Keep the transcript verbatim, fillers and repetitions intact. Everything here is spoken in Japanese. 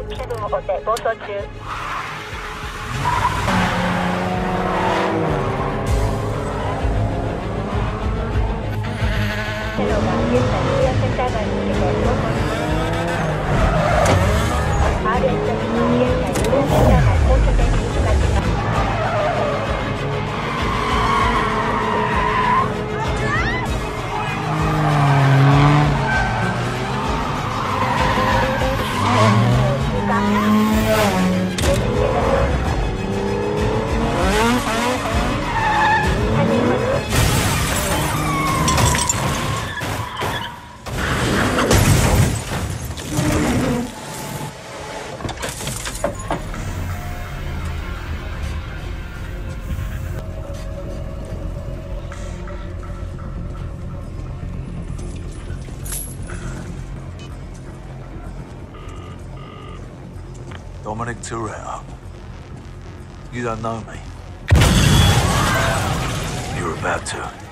セブンを追って暴走中。セロが現在クリアセンター街に向けて暴走中。 アールエス の現在クリアセンター街交差点に向かっています。 Dominic Toretto. You don't know me. You're about to.